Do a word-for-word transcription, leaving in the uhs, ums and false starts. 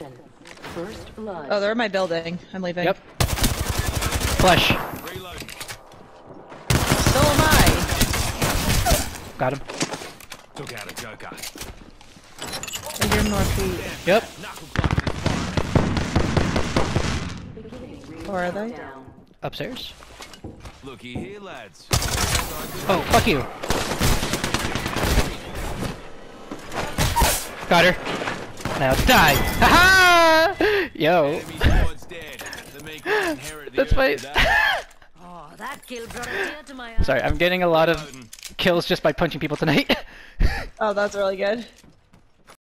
First blood. Oh, they're in my building. I'm leaving. Yep. Flush. So am I. Got him. Took out a joker. You're northeast. Yep. Where are they? Upstairs. Looky here, lads. Oh, fuck you. Got her. Now die. Haha! Yo. That's my. Oh, that kill brought a tear to my eye. Sorry, I'm getting a lot of kills just by punching people tonight. Oh, that's really good.